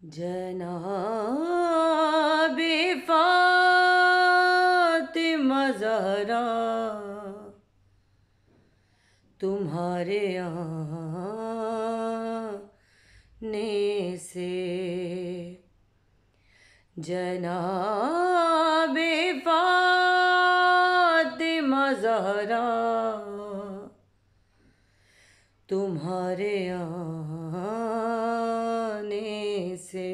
جناب فاطمہ زہرا تمہارے آنے سے، جناب فاطمہ زہرا تمہارے آنے سے،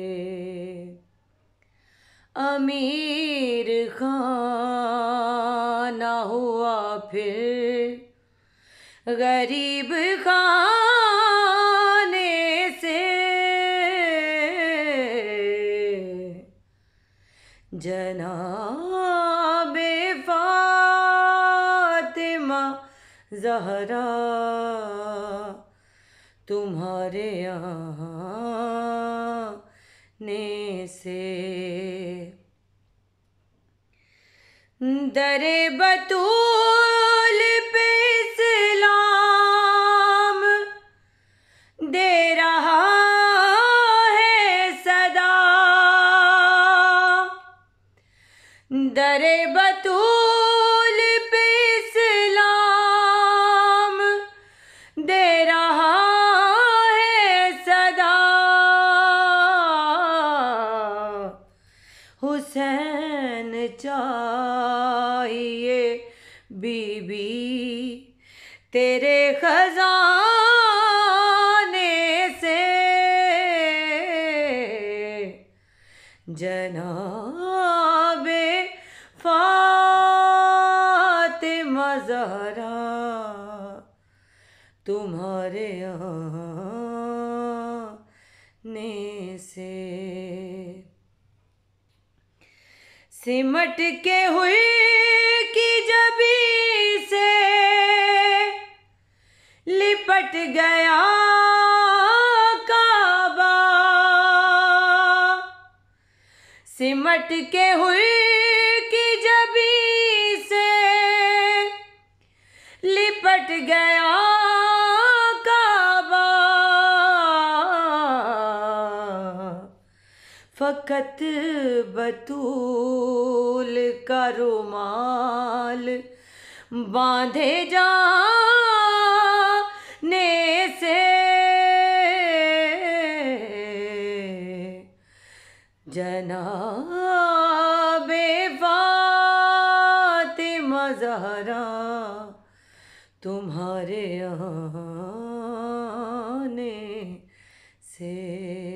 امیر خانہ ہوا پھر غریب خانے سے، جناب فاطمہ زہرا تمہارے آنے سے، در بطول پہ اسلام دے رہا ہے صدا، در بطول پہ اسلام دے رہا ہے صدا، حسین چاہیے بی بی تیرے خزانے سے، جناب فاطمہ زہرا تمہارے آنے سے، سمٹ کے ہوئی کی جبی سے لپٹ گیا کعبہ، سمٹ کے ہوئی کی جبی سے لپٹ گیا کعبہ، فقط بطول کا رومال باندھے جانے سے، جناب فاطمہ زہرا تمہارے آنے سے۔